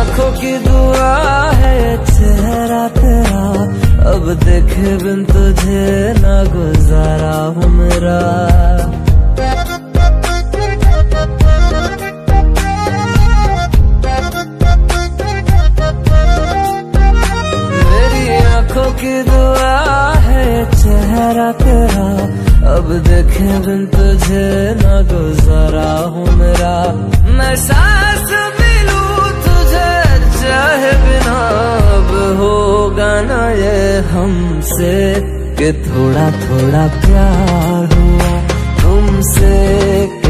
आंखों की दुआ है चेहरा तेरा, अब देखे बिन तुझे ना गुजारा हूँ मेरा। मेरी आंखों की दुआ है चेहरा तेरा, अब देखे बिन तुझे ना गुजारा हूँ मेरा। मैं सांस भी लूं तुझे चाहे बिना, अब होगा ना ये हमसे कि थोड़ा थोड़ा प्यार हुआ तुमसे।